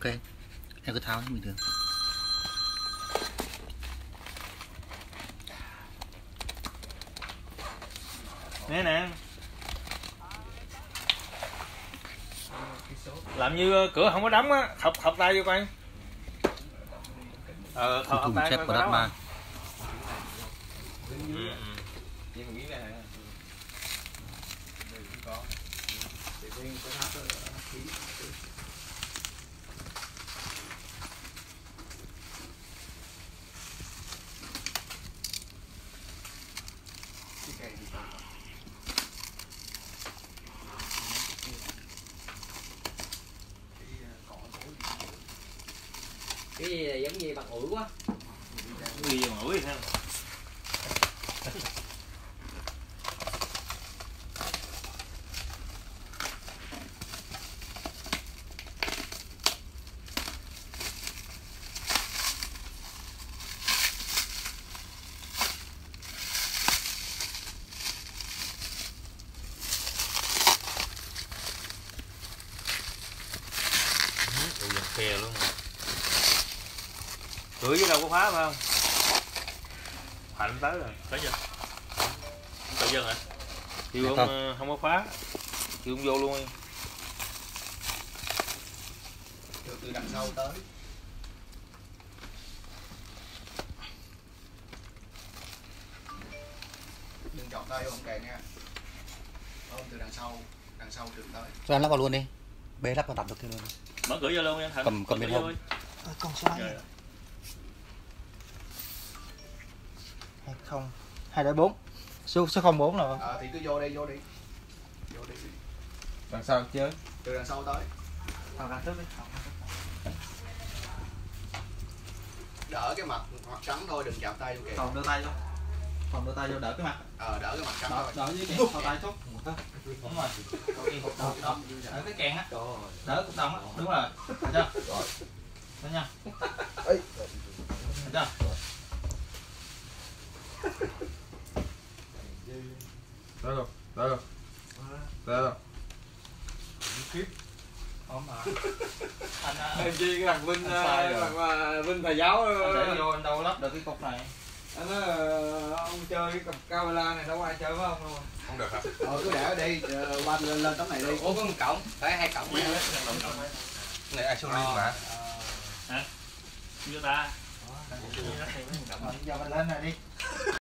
Ok, em cứ tháo như bình thường. Nè làm như cửa không có đóng á, thọc tay vô coi. Thùng xếp của đất ma. Cái gì là giống như bằng ủi quá. Cái gì bằng ủi ha. Khe luôn rồi. Cửa dưới đâu có phá phải không? Hạnh tới rồi, tới chưa? Tới dân hả? Kêu ông không có phá, kêu ông vô luôn đi. Từ đằng sau tới. Đừng chọc tay vô ông kèn nha. Ôm từ đằng sau trượt tới. Cho em lắp vào luôn đi. Bế lắp vào tập được thêm luôn. Mở cửa vô luôn em Thạnh. Cầm bên hông. Còn số mấy? 20 204. Số 04 là. Thì cứ vô đi. Vô đi. Đằng sau chơi. Từ đằng sau tới. Ra trước đi. Đỡ cái mặt trắng thôi, đừng chạm tay vô kìa. Còn đưa tay vô. Đỡ cái mặt. Đỡ cái mặt trắng thôi. Đỡ với kèn sau tay chút. Đúng rồi. Đỡ cái kèn á. Đỡ cục đồng á. Đúng rồi. Được chưa? Rồi. Đó nha. Được chưa? Đây rồi. Không mà. Anh Em chi cái thằng Vinh thầy giáo anh để vô anh đâu lắp được cái cục này. anh nói ông chơi cái cặp camera này đâu có ai chơi với ông đâu. Không được hả? Cứ để ở đây, quanh lên tấm này đi. Ủa có một cổng, phải 2 cổng mà. Này ai xuống lên mà. Hả? Chưa ta. Cho mình lên này đi.